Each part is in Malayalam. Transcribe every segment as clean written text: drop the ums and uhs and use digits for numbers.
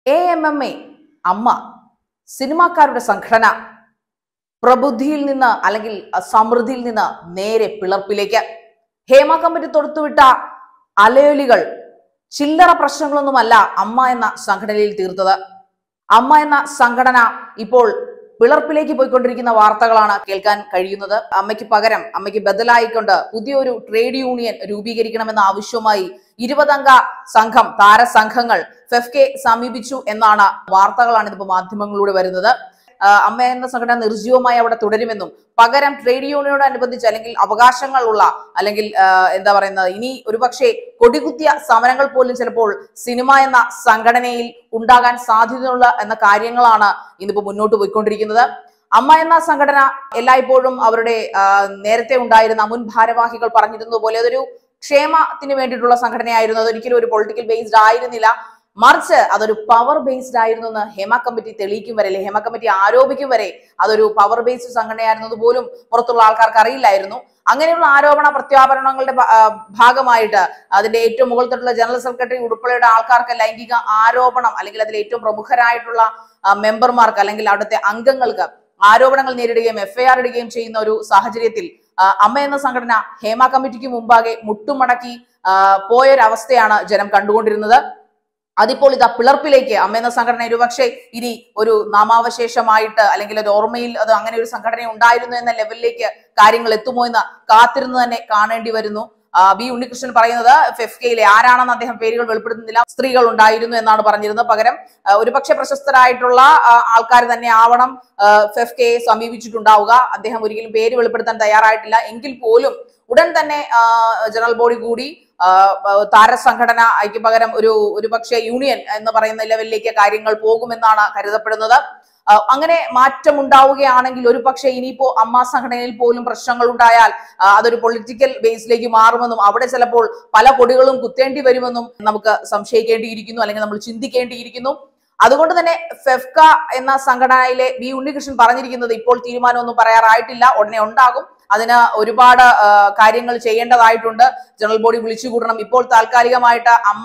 AMMA അമ്മ സിനിമാക്കാരുടെ സംഘടന പ്രബുദ്ധിയിൽ നിന്ന് അല്ലെങ്കിൽ സമൃദ്ധിയിൽ നിന്ന് നേരെ പിളർപ്പിലേക്ക്. ഹേമ കമ്മിറ്റി തൊടുത്തുവിട്ട അലയൊലികൾ ചില്ലറ പ്രശ്നങ്ങളൊന്നുമല്ല അമ്മ എന്ന സംഘടനയിൽ തീർത്തത്. അമ്മ എന്ന സംഘടന ഇപ്പോൾ പിളർപ്പിലേക്ക് പോയിക്കൊണ്ടിരിക്കുന്ന വാർത്തകളാണ് കേൾക്കാൻ കഴിയുന്നത്. അമ്മയ്ക്ക് പകരം, അമ്മയ്ക്ക് ബദലായിക്കൊണ്ട് പുതിയൊരു ട്രേഡ് യൂണിയൻ രൂപീകരിക്കണമെന്ന ആവശ്യവുമായി 20 അംഗ സംഘം, താരസംഘങ്ങൾ ഫെഫ്കെ സമീപിച്ചു എന്നാണ് വാർത്തകളാണ് ഇതിപ്പോ മാധ്യമങ്ങളിലൂടെ വരുന്നത്. അമ്മ എന്ന സംഘടന നിർജ്ജീവമായി അവിടെ തുടരുമെന്നും പകരം ട്രേഡ് യൂണിയനോടനുബന്ധിച്ച് അല്ലെങ്കിൽ അവകാശങ്ങളുള്ള അല്ലെങ്കിൽ എന്താ പറയുന്നത്, ഇനി ഒരുപക്ഷെ കൊടികുത്തിയ സമരങ്ങൾ പോലും ചിലപ്പോൾ സിനിമ എന്ന സംഘടനയിൽ ഉണ്ടാകാൻ സാധ്യതയുള്ള എന്ന കാര്യങ്ങളാണ് ഇന്നിപ്പോ മുന്നോട്ട് പോയിക്കൊണ്ടിരിക്കുന്നത്. അമ്മ എന്ന സംഘടന എല്ലായ്പ്പോഴും അവരുടെ നേരത്തെ ഉണ്ടായിരുന്ന മുൻ ഭാരവാഹികൾ പറഞ്ഞിരുന്നത് പോലെ അതൊരു ക്ഷേമത്തിന് വേണ്ടിയിട്ടുള്ള സംഘടനയായിരുന്നു. അതൊരിക്കലും ഒരു പൊളിറ്റിക്കൽ ബേസ്ഡ് ആയിരുന്നില്ല, മറിച്ച് അതൊരു പവർ ബേസ്ഡ് ആയിരുന്നു എന്ന് ഹേമ കമ്മിറ്റി തെളിയിക്കും വരെ, അല്ലെ ഹേമ കമ്മിറ്റി ആരോപിക്കും വരെ അതൊരു പവർ ബേസ്ഡ് സംഘടനയായിരുന്നത് പോലും പുറത്തുള്ള ആൾക്കാർക്ക് അറിയില്ലായിരുന്നു. അങ്ങനെയുള്ള ആരോപണ പ്രത്യാപരണങ്ങളുടെ ഭാഗമായിട്ട് അതിന്റെ ഏറ്റവും മുകളിൽ തൊട്ടുള്ള ജനറൽ സെക്രട്ടറി ഉൾപ്പെടെയുള്ള ആൾക്കാർക്ക് ലൈംഗിക ആരോപണം അല്ലെങ്കിൽ അതിൽ ഏറ്റവും പ്രമുഖരായിട്ടുള്ള മെമ്പർമാർക്ക് അല്ലെങ്കിൽ അവിടുത്തെ അംഗങ്ങൾക്ക് ആരോപണങ്ങൾ നേരിടുകയും FIR ഇടുകയും ചെയ്യുന്ന ഒരു സാഹചര്യത്തിൽ അമ്മ എന്ന സംഘടന ഹേമ കമ്മിറ്റിക്ക് മുമ്പാകെ മുട്ടുമടക്കി പോയൊരവസ്ഥയാണ് ജനം കണ്ടുകൊണ്ടിരുന്നത്. അതിപ്പോൾ ഇതാ പിളർപ്പിലേക്ക് അമ്മ എന്ന സംഘടന ഒരുപക്ഷെ ഇനി ഒരു നാമാവശേഷമായിട്ട് അല്ലെങ്കിൽ ഒരു ഓർമ്മയിൽ അത് അങ്ങനെ ഒരു സംഘടന ഉണ്ടായിരുന്നു എന്ന ലെവലിലേക്ക് കാര്യങ്ങൾ എത്തുമോ എന്ന് കാത്തിരുന്ന് തന്നെ കാണേണ്ടി വരുന്നു. ബി ഉണ്ണികൃഷ്ണൻ പറയുന്നത് ഫെഫ്കയിലെ ആരാണെന്ന് അദ്ദേഹം പേരുകൾ വെളിപ്പെടുത്തുന്നില്ല, സ്ത്രീകൾ ഉണ്ടായിരുന്നു എന്നാണ് പറഞ്ഞിരുന്നത്. പകരം ഒരുപക്ഷെ പ്രശസ്തരായിട്ടുള്ള ആൾക്കാർ തന്നെ ആവണം ഫെഫ്കയെ സമീപിച്ചിട്ടുണ്ടാവുക. അദ്ദേഹം ഒരിക്കലും പേര് വെളിപ്പെടുത്താൻ തയ്യാറായിട്ടില്ല. എങ്കിൽ പോലും ഉടൻ തന്നെ ജനറൽ ബോഡി കൂടി താരസംഘടനയ്ക്ക് പകരം ഒരുപക്ഷെ യൂണിയൻ എന്ന് പറയുന്ന ലെവലിലേക്ക് കാര്യങ്ങൾ പോകുമെന്നാണ് കരുതപ്പെടുന്നത്. അങ്ങനെ മാറ്റം ഉണ്ടാവുകയാണെങ്കിൽ ഒരു പക്ഷേ ഇനിയിപ്പോ അമ്മ സംഘടനയിൽ പോലും പ്രശ്നങ്ങൾ ഉണ്ടായാൽ അതൊരു പൊളിറ്റിക്കൽ ബേസിലേക്ക് മാറുമെന്നും അവിടെ ചിലപ്പോൾ പല കൊടികളും കുത്തേണ്ടി വരുമെന്നും നമുക്ക് സംശയിക്കേണ്ടിയിരിക്കുന്നു, അല്ലെങ്കിൽ നമ്മൾ ചിന്തിക്കേണ്ടിയിരിക്കുന്നു. അതുകൊണ്ട് തന്നെ ഫെഫ്ക എന്ന സംഘടനയിലെ ബി ഉണ്ണികൃഷ്ണൻ പറഞ്ഞിരിക്കുന്നത് ഇപ്പോൾ തീരുമാനമൊന്നും പറയാറായിട്ടില്ല, ഉടനെ ഉണ്ടാകും, അതിന് ഒരുപാട് കാര്യങ്ങൾ ചെയ്യേണ്ടതായിട്ടുണ്ട്, ജനറൽ ബോഡി വിളിച്ചുകൂടണം. ഇപ്പോൾ താൽക്കാലികമായിട്ട് അമ്മ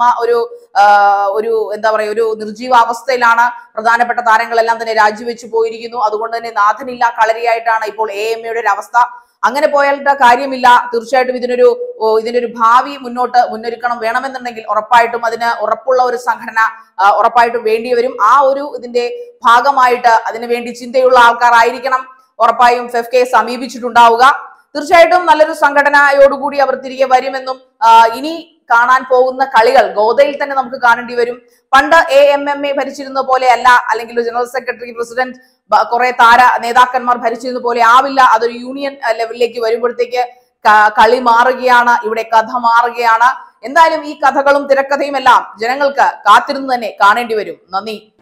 ഒരു എന്താ പറയുക, ഒരു നിർജീവാവസ്ഥയിലാണ്. പ്രധാനപ്പെട്ട താരങ്ങളെല്ലാം തന്നെ രാജിവെച്ചു പോയിരിക്കുന്നു. അതുകൊണ്ട് തന്നെ നാഥനില്ല കളരിയായിട്ടാണ് ഇപ്പോൾ AMAയുടെ ഒരു അവസ്ഥ. അങ്ങനെ പോയാലിട്ട കാര്യമില്ല. തീർച്ചയായിട്ടും ഇതിനൊരു ഭാവി മുന്നൊരുക്കണം വേണമെന്നുണ്ടെങ്കിൽ ഉറപ്പായിട്ടും അതിന് ഉറപ്പുള്ള ഒരു സംഘടന ഉറപ്പായിട്ടും വേണ്ടി വരും. ഇതിന്റെ ഭാഗമായിട്ട് അതിനു വേണ്ടി ചിന്തയുള്ള ആൾക്കാർ ആയിരിക്കണം ഉറപ്പായും ഫെഫ്കയെ സമീപിച്ചിട്ടുണ്ടാവുക. തീർച്ചയായിട്ടും നല്ലൊരു സംഘടനയോടുകൂടി അവർ തിരികെ വരുമെന്നും ഇനി കാണാൻ പോകുന്ന കളികൾ ഗോദയിൽ തന്നെ നമുക്ക് കാണേണ്ടി വരും. പണ്ട് AMMA ഭരിച്ചിരുന്ന പോലെ അല്ല, അല്ലെങ്കിൽ ജനറൽ സെക്രട്ടറി, പ്രസിഡന്റ്, കുറെ താര നേതാക്കന്മാർ ഭരിച്ചിരുന്ന പോലെ ആവില്ല. അതൊരു യൂണിയൻ ലെവലിലേക്ക് വരുമ്പോഴത്തേക്ക് കളി മാറുകയാണ്, ഇവിടെ കഥ മാറുകയാണ്. എന്തായാലും ഈ കഥകളും തിരക്കഥയും എല്ലാം ജനങ്ങൾക്ക് കാത്തിരുന്ന് തന്നെ കാണേണ്ടി വരും. നന്ദി.